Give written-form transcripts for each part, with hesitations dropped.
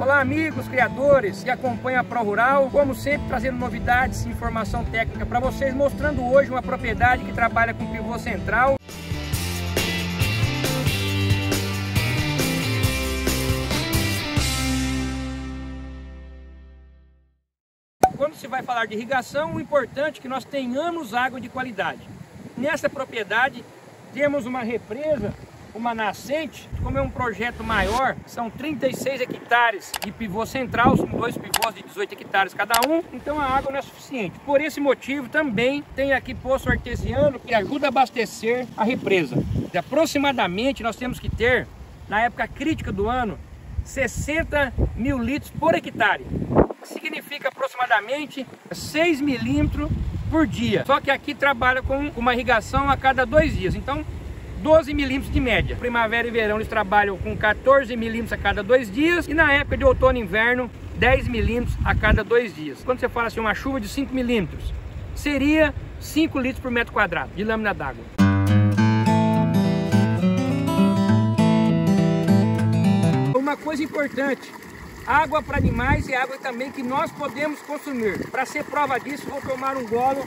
Olá amigos, criadores que acompanham a ProRural, como sempre trazendo novidades e informação técnica para vocês, mostrando hoje uma propriedade que trabalha com pivô central. Quando se vai falar de irrigação, o importante é que nós tenhamos água de qualidade. Nessa propriedade temos uma represa, uma nascente. Como é um projeto maior, são 36 hectares de pivô central, são 2 pivôs de 18 hectares cada um, então a água não é suficiente. Por esse motivo também tem aqui poço artesiano que ajuda a abastecer a represa. E aproximadamente nós temos que ter, na época crítica do ano, 60 mil litros por hectare. Significa aproximadamente 6 milímetros por dia. Só que aqui trabalha com uma irrigação a cada 2 dias, então 12 milímetros de média. Primavera e verão eles trabalham com 14 milímetros a cada 2 dias e na época de outono e inverno 10 milímetros a cada 2 dias. Quando você fala assim, uma chuva de 5 milímetros, seria 5 litros por metro quadrado de lâmina d'água. Uma coisa importante, água para animais e água também que nós podemos consumir. Para ser prova disso, vou tomar um golo.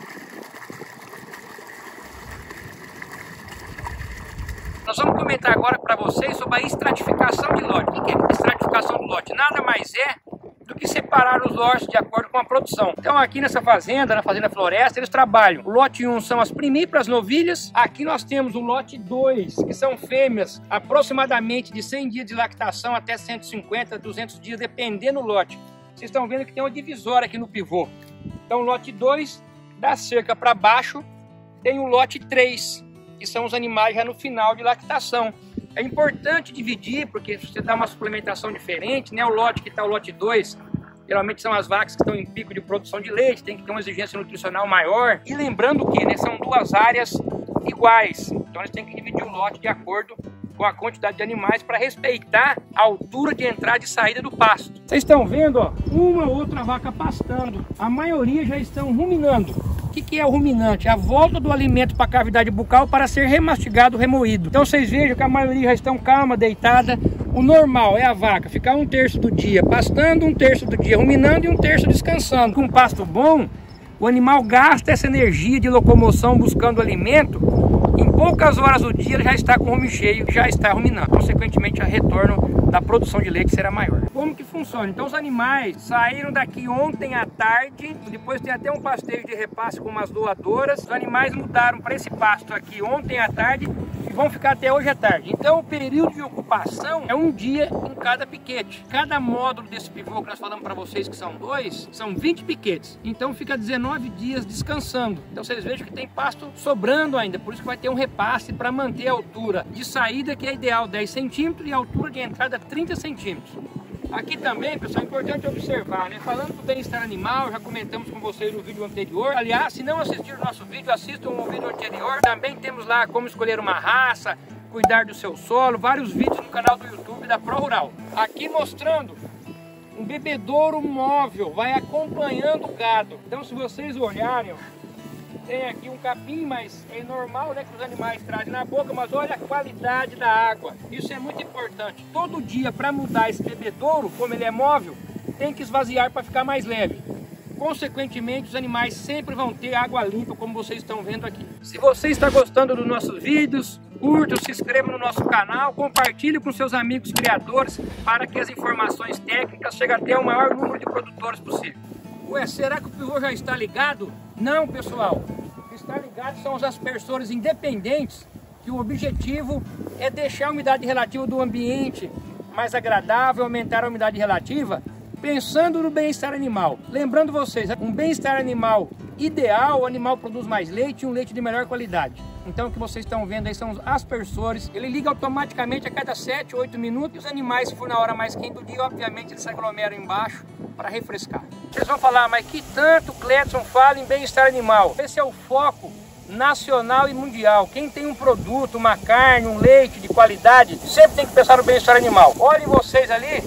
Nós vamos comentar agora para vocês sobre a estratificação de lote. O que é a estratificação do lote? Nada mais é do que separar os lotes de acordo com a produção. Então aqui nessa fazenda, na Fazenda Floresta, eles trabalham. O lote 1 são as primíparas novilhas. Aqui nós temos o lote 2, que são fêmeas, aproximadamente de 100 dias de lactação até 150, 200 dias, dependendo do lote. Vocês estão vendo que tem uma divisória aqui no pivô. Então o lote 2, da cerca para baixo, tem o lote 3. Que são os animais já no final de lactação. É importante dividir, porque você dá uma suplementação diferente, né? O lote que está o lote 2, geralmente são as vacas que estão em pico de produção de leite, tem que ter uma exigência nutricional maior. E lembrando que, né, são 2 áreas iguais, então eles têm que dividir o lote de acordo com a quantidade de animais para respeitar a altura de entrada e saída do pasto. Vocês estão vendo, ó, uma ou outra vaca pastando, a maioria já estão ruminando. O que é o ruminante? A volta do alimento para a cavidade bucal para ser remastigado, remoído. Então vocês vejam que a maioria já estão calma, deitada. O normal é a vaca ficar 1/3 do dia pastando, 1/3 do dia ruminando e 1/3 descansando. Com um pasto bom, o animal gasta essa energia de locomoção buscando alimento. Em poucas horas do dia ele já está com o rumo cheio, já está ruminando. Consequentemente, o retorno da produção de leite será maior. Como que funciona? Então os animais saíram daqui ontem à tarde, depois tem até um pasteio de repasse com umas doadoras. Os animais mudaram para esse pasto aqui ontem à tarde e vão ficar até hoje à tarde. Então o período de ocupação é 1 dia em cada piquete. Cada módulo desse pivô que nós falamos para vocês que são 2, são 20 piquetes. Então fica 19 dias descansando. Então vocês vejam que tem pasto sobrando ainda, por isso que vai ter um repasse para manter a altura de saída, que é ideal 10 centímetros, e a altura de entrada 30 centímetros. Aqui também, pessoal, é importante observar, né? Falando do bem-estar animal, já comentamos com vocês no vídeo anterior. Aliás, se não assistiram o nosso vídeo, assistam o vídeo anterior. Também temos lá como escolher uma raça, cuidar do seu solo, vários vídeos no canal do YouTube da ProRural. Aqui mostrando um bebedouro móvel, vai acompanhando o gado. Então se vocês olharem, ó, tem aqui um capim, mas é normal, né, que os animais trazem na boca, mas olha a qualidade da água. Isso é muito importante. Todo dia, para mudar esse bebedouro, como ele é móvel, tem que esvaziar para ficar mais leve. Consequentemente, os animais sempre vão ter água limpa, como vocês estão vendo aqui. Se você está gostando dos nossos vídeos, curta, se inscreva no nosso canal, compartilhe com seus amigos criadores para que as informações técnicas cheguem até o maior número de produtores possível. Ué, será que o pivô já está ligado? Não, pessoal. O que está ligado são os aspersores independentes, que o objetivo é deixar a umidade relativa do ambiente mais agradável, aumentar a umidade relativa, pensando no bem-estar animal. Lembrando vocês, um bem-estar animal ideal, o animal produz mais leite e um leite de melhor qualidade. Então o que vocês estão vendo aí são os aspersores. Ele liga automaticamente a cada 7 ou 8 minutos. E os animais, se for na hora mais quente do dia, obviamente eles se aglomeram embaixo para refrescar. Vocês vão falar, mas que tanto Cledson fala em bem-estar animal? Esse é o foco nacional e mundial. Quem tem um produto, uma carne, um leite de qualidade, sempre tem que pensar no bem-estar animal. Olhem vocês ali,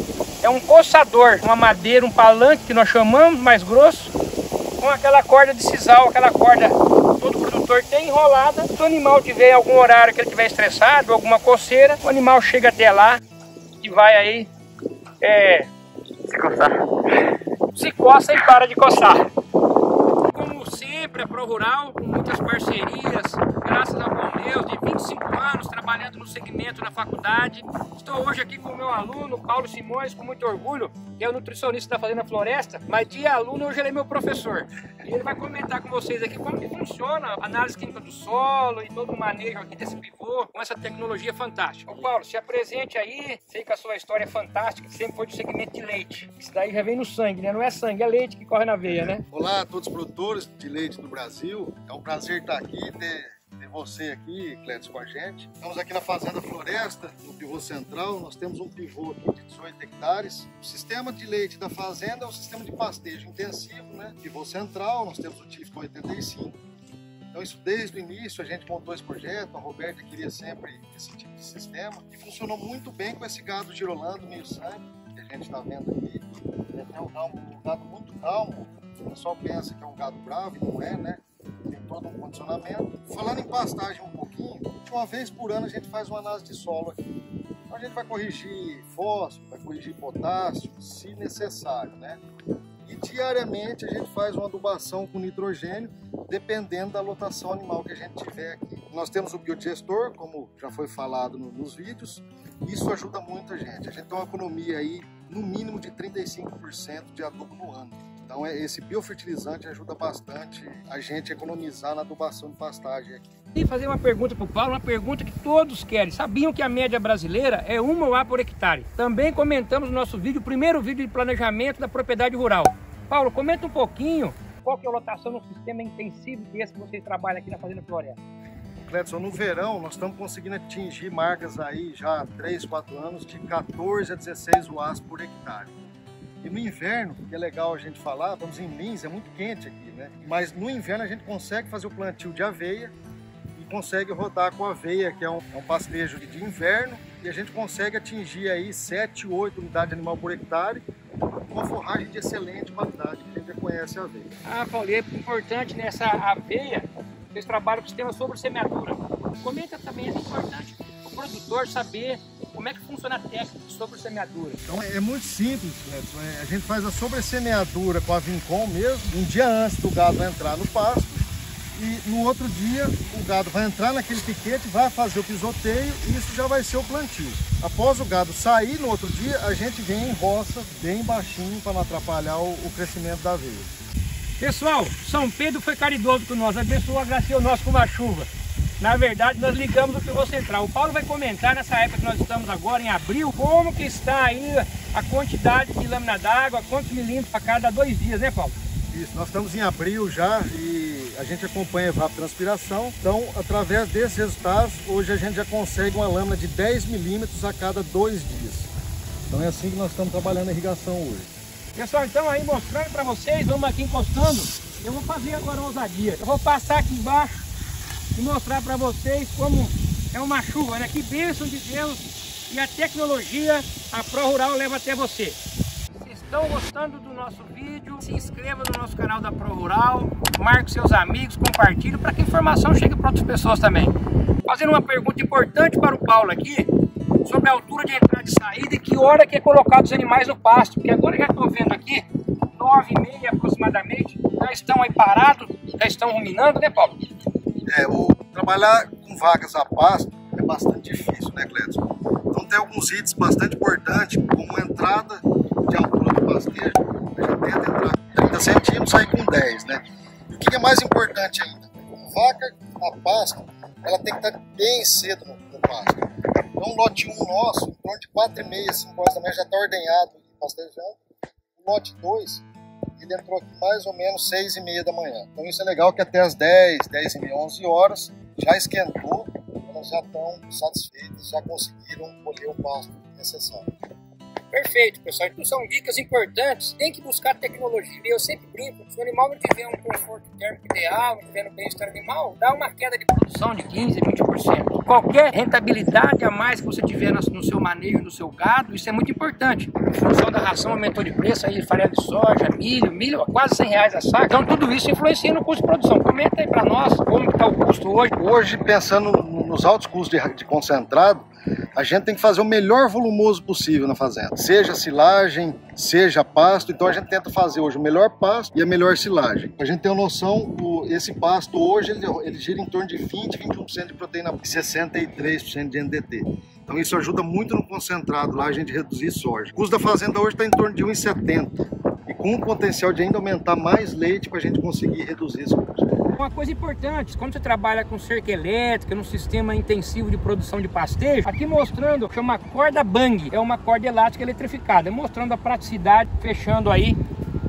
é um coçador, uma madeira, um palanque que nós chamamos, mais grosso, com aquela corda de sisal, aquela corda todo produtor tem enrolada. Se o animal tiver algum horário que ele estiver estressado, alguma coceira, o animal chega até lá e vai aí Se coçar. Se coça e para de coçar. Como sempre, a ProRural, com muitas parcerias, graças ao bom Deus, de 25 anos trabalhando no segmento na faculdade. Estou hoje aqui com o meu aluno, Paulo Simões, com muito orgulho, que é o nutricionista da Fazenda Floresta, mas de aluno hoje ele é meu professor. E ele vai comentar com vocês aqui como que funciona a análise química do solo e todo o manejo aqui desse pivô com essa tecnologia fantástica. Ô Paulo, se apresente aí, sei que a sua história é fantástica, que sempre foi do segmento de leite. Isso daí já vem no sangue, né? Não é sangue, é leite que corre na veia, né? Olá a todos os produtores de leite do Brasil, é um prazer estar aqui, ter você aqui, Clédio, com a gente. Estamos aqui na Fazenda Floresta, no pivô central, nós temos um pivô aqui de 18 hectares. O sistema de leite da fazenda é um sistema de pastejo intensivo, né? Pivô central, nós temos o Tifton 85. Então isso desde o início a gente montou esse projeto, a Roberta queria sempre esse tipo de sistema e funcionou muito bem com esse gado girolando meio sangue, que a gente está vendo aqui. É um gado muito calmo, o pessoal pensa que é um gado bravo e não é, né? Tem todo um condicionamento. Falando em pastagem um pouquinho, uma vez por ano a gente faz uma análise de solo aqui. Então a gente vai corrigir fósforo, vai corrigir potássio, se necessário, né? E diariamente a gente faz uma adubação com nitrogênio, dependendo da lotação animal que a gente tiver aqui. Nós temos o biodigestor, como já foi falado nos vídeos, isso ajuda muito a gente. A gente tem uma economia aí, no mínimo de 35% de adubo no ano. Então esse biofertilizante ajuda bastante a gente a economizar na adubação de pastagem aqui. E fazer uma pergunta para o Paulo, uma pergunta que todos querem. Sabiam que a média brasileira é 1 UA por hectare? Também comentamos no nosso vídeo, o primeiro vídeo de planejamento da propriedade rural. Paulo, comenta um pouquinho qual que é a lotação no sistema intensivo desse que vocês trabalham aqui na Fazenda Floresta. Clédson, no verão nós estamos conseguindo atingir marcas aí já há 3, 4 anos de 14 a 16 UAs por hectare. E no inverno, que é legal a gente falar, estamos em Lins, é muito quente aqui, né? Mas no inverno a gente consegue fazer o plantio de aveia e consegue rodar com aveia, que é um pastejo de inverno, e a gente consegue atingir aí 7, 8 unidades de animal por hectare, com uma forragem de excelente qualidade, que a gente já conhece a aveia. Ah, Paulo, é importante nessa aveia, vocês trabalham com o sistema sobre semeadura. Comenta também, é importante o produtor saber como é que funciona a técnica de sobre-semeadura. Então é muito simples, Clédson. A gente faz a sobre-semeadura com a Vincom mesmo, um dia antes do gado entrar no pasto, e no outro dia o gado vai entrar naquele piquete, vai fazer o pisoteio e isso já vai ser o plantio. Após o gado sair no outro dia, a gente vem em roça bem baixinho para não atrapalhar o crescimento da aveia. Pessoal, São Pedro foi caridoso com nós, abençoou, agraciou nós com uma chuva. Na verdade, nós ligamos o pivô central. O Paulo vai comentar nessa época que nós estamos agora, em abril, como que está aí a quantidade de lâmina d'água, quantos milímetros a cada 2 dias, né, Paulo? Isso, nós estamos em abril já e a gente acompanha a evapotranspiração. Então, através desses resultados, hoje a gente já consegue uma lâmina de 10 milímetros a cada 2 dias. Então é assim que nós estamos trabalhando a irrigação hoje. Pessoal, então aí mostrando para vocês, vamos aqui encostando. Eu vou fazer agora uma ousadia. Eu vou passar aqui embaixo e mostrar para vocês como é uma chuva, né? Que bênção de Deus e a tecnologia, a ProRural leva até você. Se estão gostando do nosso vídeo, se inscreva no nosso canal da ProRural, marque seus amigos, compartilhe para que a informação chegue para outras pessoas também. Fazendo uma pergunta importante para o Paulo aqui, sobre a altura de entrada e saída e que hora que é colocado os animais no pasto, porque agora já estou vendo aqui, 9h30 aproximadamente, já estão aí parados, já estão ruminando, né, Paulo? Trabalhar com vagas a pasto é bastante difícil, né, Clédson? Então tem alguns itens bastante importantes, como a entrada de altura do pastejo. A gente tenta entrar com 30 centímetros, sair com 10, né? E o que é mais importante ainda? Vaca a pasto, ela tem que estar bem cedo no pasto. Então o lote 1 nosso, em torno de 4h30, 5 horas da manhã, já está ordenhado e pastejando. O lote 2, ele entrou aqui mais ou menos 6h30 da manhã. Então isso é legal que até as 10, 10h30, 11 horas já esquentou, elas já estão satisfeitas, já conseguiram colher o pasto necessário. Perfeito, pessoal. Então são dicas importantes. Tem que buscar tecnologia. Eu sempre brinco, se o animal não tiver um conforto térmico ideal, não tiver no bem-estar animal, dá uma queda de produção de 15%, 20%. Qualquer rentabilidade a mais que você tiver no seu manejo, no seu gado, isso é muito importante. Em função da ração aumentou de preço, aí farelo de soja, milho a quase R$100 a saco. Então tudo isso influencia no custo de produção. Comenta aí para nós como está o custo hoje. Hoje, pensando nos altos custos de concentrado, a gente tem que fazer o melhor volumoso possível na fazenda. Seja silagem, seja pasto, então a gente tenta fazer hoje o melhor pasto e a melhor silagem. A gente tem uma noção, esse pasto hoje ele gira em torno de 20, 21% de proteína e 63% de NDT. Então isso ajuda muito no concentrado lá a gente reduzir soja. O custo da fazenda hoje está em torno de 1,70 e com o potencial de ainda aumentar mais leite para a gente conseguir reduzir esse custo. Uma coisa importante, quando você trabalha com cerca elétrica, num sistema intensivo de produção de pastejo, aqui mostrando, chama corda bang, é uma corda elástica eletrificada, mostrando a praticidade, fechando aí,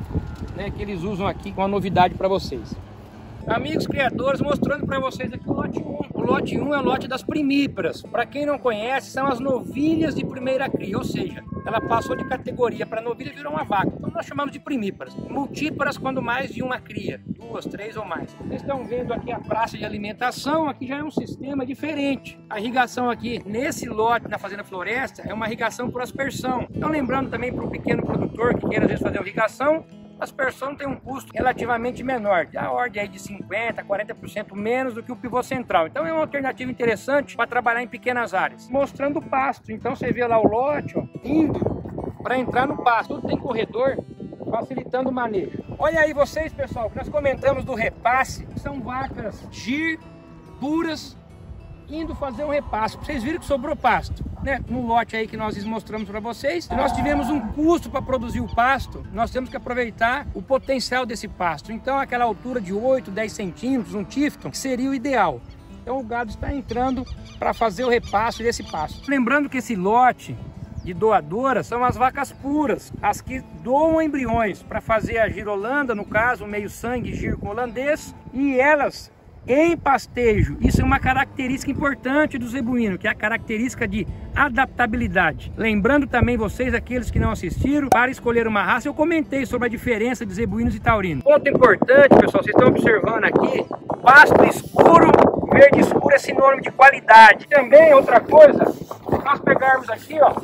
né, que eles usam aqui, com uma novidade para vocês. Amigos criadores, mostrando para vocês aqui o lote 1. O lote 1 é o lote das primíparas. Para quem não conhece, são as novilhas de primeira cria, ou seja, ela passou de categoria para novilha e virou uma vaca. Então nós chamamos de primíparas. Multíparas quando mais de uma cria, 2, 3 ou mais. Vocês estão vendo aqui a praça de alimentação, aqui já é um sistema diferente. A irrigação aqui, nesse lote, na Fazenda Floresta, é uma irrigação por aspersão. Então lembrando também para o pequeno produtor que queira às vezes fazer uma irrigação, a aspersão tem um custo relativamente menor, da ordem aí de 50% a 40% menos do que o pivô central. Então é uma alternativa interessante para trabalhar em pequenas áreas. Mostrando o pasto, então você vê lá o lote, ó, indo para entrar no pasto. Tudo tem corredor, facilitando o manejo. Olha aí vocês, pessoal, que nós comentamos do repasse, são vacas GIR puras, indo fazer um repasse. Vocês viram que sobrou pasto, né? No lote aí que nós mostramos para vocês. Se nós tivemos um custo para produzir o pasto, nós temos que aproveitar o potencial desse pasto. Então aquela altura de 8, 10 centímetros, um Tifton, seria o ideal. Então o gado está entrando para fazer o repasse desse pasto. Lembrando que esse lote de doadoras são as vacas puras, as que doam embriões para fazer a girolanda, no caso, meio sangue gir com holandês, e elas em pastejo. Isso é uma característica importante do zebuíno, que é a característica de adaptabilidade. Lembrando também vocês, aqueles que não assistiram, para escolher uma raça, eu comentei sobre a diferença de zebuínos e taurinos. Ponto importante, pessoal, vocês estão observando aqui, pasto escuro, verde escuro é sinônimo de qualidade. Também outra coisa, se nós pegarmos aqui, ó,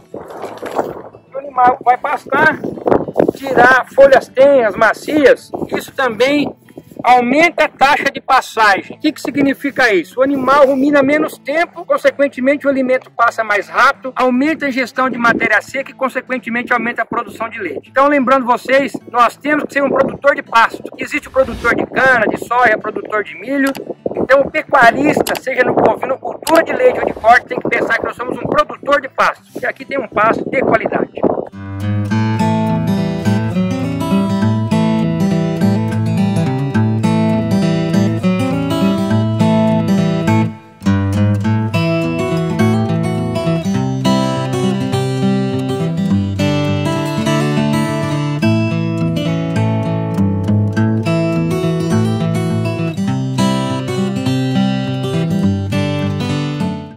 o animal vai pastar, tirar folhas tenras, macias, isso também aumenta a taxa de passagem. O que significa isso? O animal rumina menos tempo, consequentemente o alimento passa mais rápido, aumenta a ingestão de matéria seca e consequentemente aumenta a produção de leite. Então lembrando vocês, nós temos que ser um produtor de pasto. Existe o produtor de cana, de soja, produtor de milho. Então o pecuarista, seja no bovino, cultura de leite ou de corte, tem que pensar que nós somos um produtor de pasto. E aqui tem um pasto de qualidade.